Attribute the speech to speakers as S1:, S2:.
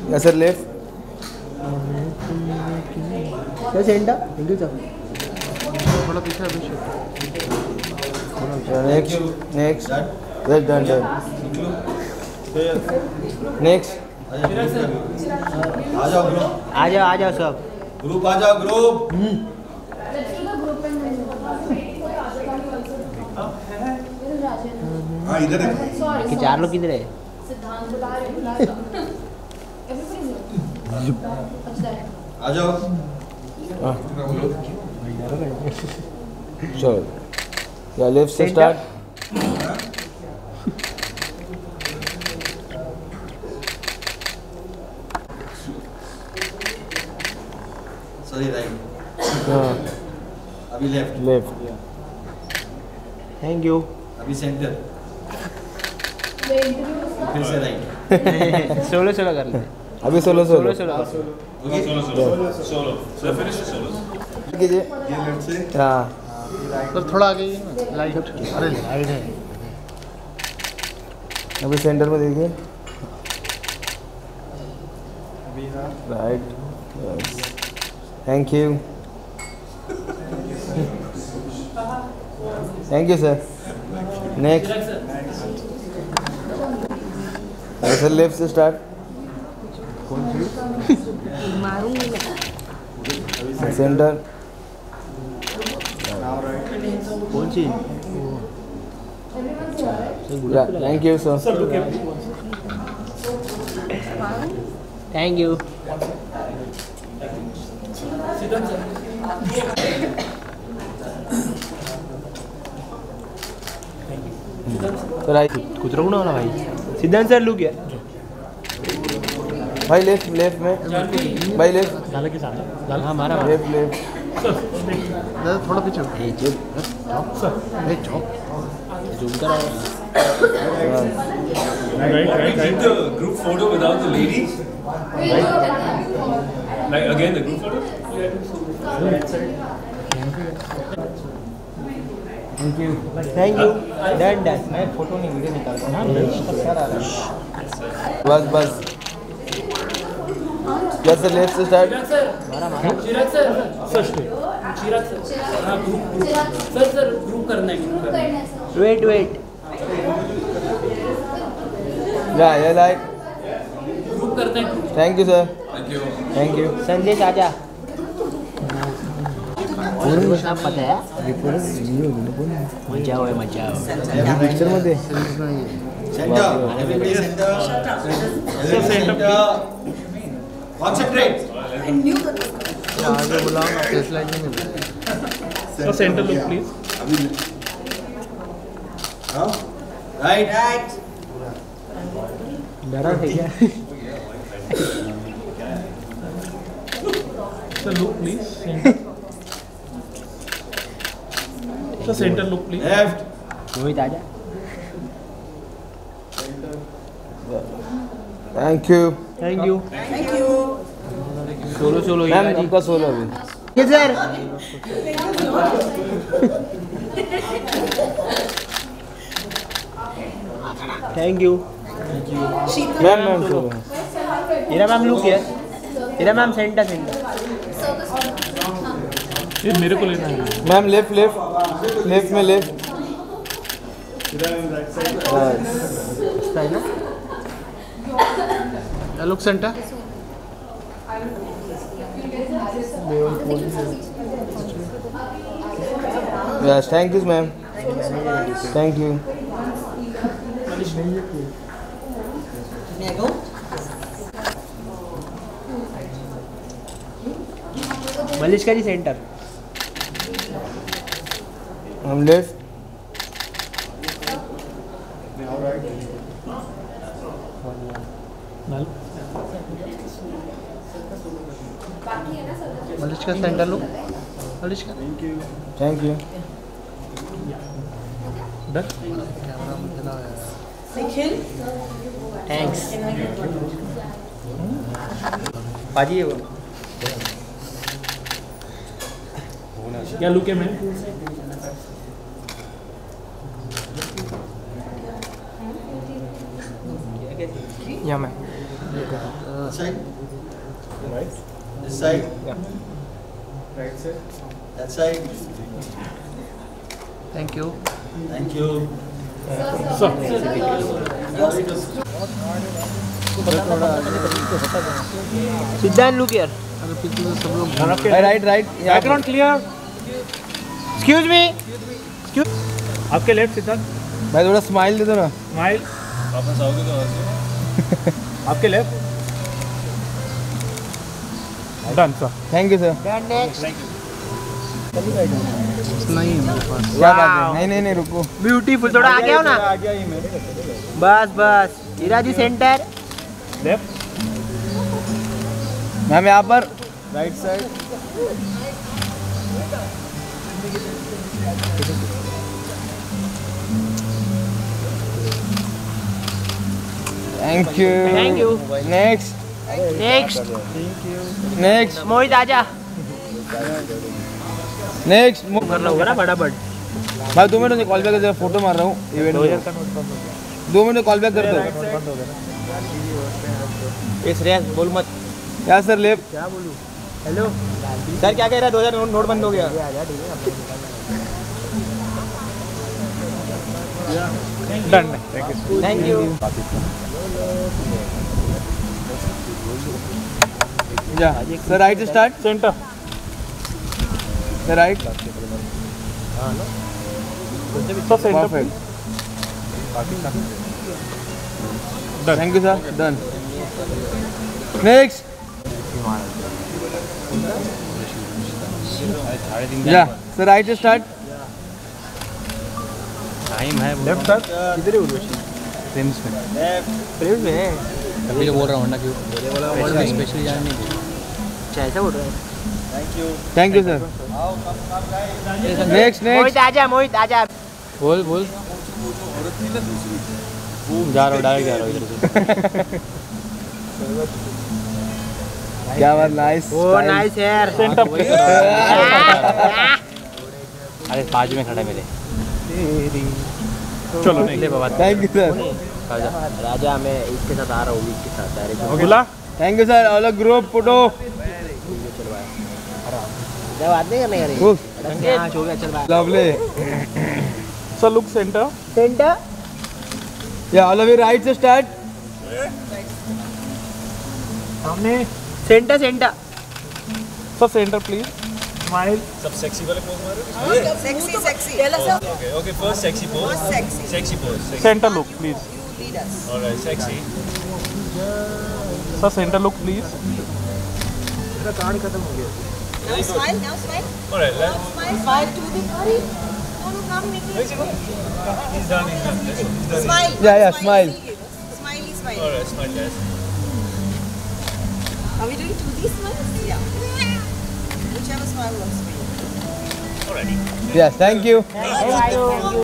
S1: या sir left
S2: sir centre thank you sir
S3: थोड़ा पीछे अभिषेक
S1: नेक्स्ट डन नेक्स्ट
S4: आ जाओ ग्रुप,
S2: आ जाओ सब
S4: ग्रुप आ जाओ ग्रुप। हाँ इधर है।
S2: कि 4 लोग किधर है
S4: आ जाओ।
S1: चलो या लेफ्ट से स्टार्ट
S4: सॉरी राइट,
S1: हाँ
S4: अभी लेफ्ट,
S1: लेफ्ट
S2: थैंक यू
S4: अभी सेंटर, फिर से राइट।
S2: सोलो कर ले
S1: अभी सोलो
S2: सोलो
S1: कीजिए
S4: ये लेफ्ट से।
S1: हाँ
S3: सर थोड़ा आगे लाइट, अरे लाइट है
S1: अभी सेंटर में देखिए right thank you sir next sir left से स्टार्ट सेंटर
S2: कौन सी
S1: thank you sir
S2: thank you
S1: sir आई
S2: कुछ रोकना वाला भाई सिद्धांत सर लुक है
S1: भाई लेफ्ट में भाई लेफ्ट
S3: गाला के सामने
S2: हाँ मारा
S1: लेफ्ट
S3: दादा थोड़ा पीछे
S2: ए चुप जूम कर
S5: Right. Did the group photo without the ladies? Like again the group photo?
S2: Thank you done मैं फोटो नहीं वीडियो निकालता
S1: बस क्या सर लेफ्ट से स्टार्ट
S6: चिराग सर ग्रुप करना है
S2: वेट
S1: या लाइक
S6: ग्रुप करते हैं
S1: thank you sir thank you
S2: Sandesh आजा पूर्ण सब पता है मजा आओ
S1: पिक्चर मध्ये
S4: सेंटर, everybody center. Concentrate.
S3: आगे बुलाओ ना फेस लाइन नहीं मिल
S5: So center look please.
S4: अभी हाँ राइट
S2: डरा है क्या
S5: So look please. Center. So center look please.
S4: Left
S2: Rohit आजा
S1: थैंक यू
S2: सोलो
S1: मैम आपका सोलो अभी
S2: ये sir thank you
S1: ma'am solo
S2: Ira ma'am look है इरा मैम सेंटर
S5: ये मेरे को लेना है.
S1: मैम लेफ्ट में left
S3: look centre
S1: yes thank you ma'am thank you
S2: Malishka ji centre
S1: हम left
S3: Malishka centre look Malishka
S1: thank you
S2: thanks पाजी
S5: क्या लुक है मैम?
S2: या मैं
S4: This side. Right. This side.
S5: Right side.
S4: That side.
S3: Thank you.
S4: Thank you.
S2: Siddhant look here.
S3: अरे पीछे से सब लोग
S1: right right.
S5: Background clear.
S2: Excuse me.
S5: आपके लेफ्ट सिद्धार्थ.
S1: भाई थोड़ा स्माइल दे दो ना.
S5: स्माइल. वापस आओगे तो हंसो. आपके left. Done sir.
S1: Thank you sir.
S2: Next.
S3: नहीं है मेरे पास.
S1: क्या बात है. नहीं नहीं नहीं रुको.
S2: ब्यूटीफुल. थोड़ा आगे आओ ना.
S5: आ गया ही मैं.
S2: बस बस. Heera ji centre.
S5: Left.
S1: Ma'am यहाँ पर. Right side. Thank you.
S2: Thank you.
S1: Next.
S2: Next.
S1: Next.
S2: Mohit आजा.
S1: नेक्स्ट.
S2: कर लो ना फटाफट.
S1: भाई 2 मिनट कॉल बैक कर. फोटो मार रहा हूँ इवेंट में. 2 मिनट कॉल बैक कर दो.
S2: ये श्रेयस बोल मत.
S1: क्या सर लेफ्ट.
S2: क्या बोलूं. हेलो सर क्या कह रहा है. 2000 नोट बंद हो गया.
S5: Done.
S2: Thank you.
S1: Yeah sir right से स्टार्ट.
S5: सेंटर.
S1: Sir right.
S5: सब centre.
S1: Perfect. Thank you sir. Done. Next. Yeah sir right से स्टार्ट.
S2: टाइम है.
S5: Left sir.
S2: किधर है उर्वशी.
S1: फ्रेम्स में.
S2: फ्रेम्स में है.
S3: अभी तो बोल रहा हूँ ना क्यों स्पेशली जान नहीं.
S2: अच्छा ऐसा बोल रहा है.
S1: Thank you sir. Next
S2: Mohit
S1: next.
S2: आजा. मोहित आजा.
S3: बोल बोल. जा रहा हूँ डायरेक्ट जा रहा हूँ इधर से.
S1: क्या बात. नाइस.
S2: ओ नाइस यार.
S5: सेंटर.
S3: अरे बाजू में खड़ा है मेरे.
S5: चलो नहीं.
S3: ले बाबा.
S1: Thank you sir.
S2: राजा मैं इसके साथ आ रहा हूँ. इसके साथ डायरेक्ट.
S5: अगला.
S1: Thank you sir. All group photo.
S2: जब बात नहीं करने यार.
S1: उफ.
S2: हाँ हो गया. चल bye.
S1: Lovely.
S5: Sir look centre.
S2: Centre.
S1: Yeah all of you right से स्टार्ट.
S5: सामने.
S2: Centre centre.
S5: Sir centre please. Smile.
S7: सब सेक्सी वाले पोज मारो.
S8: Sexy, sexy.
S7: Okay, okay. First sexy pose.
S8: Most sexy.
S7: Sexy pose. Sexy.
S5: Centre look please.
S8: You lead us.
S7: All right, sexy.
S5: Sir centre look please.
S8: Now smile, now smile.
S7: All right, left.
S8: Smile, smile to the body. Come, come, make it.
S7: He's done. He's done. He's done.
S8: Smile.
S1: Yeah, smile.
S8: Smiley, smile.
S7: All right, smile, guys.
S8: Are we doing 2D smiles? Yeah. Whichever smile works for you.
S7: All right.
S1: Yes, thank you.
S8: Thank you.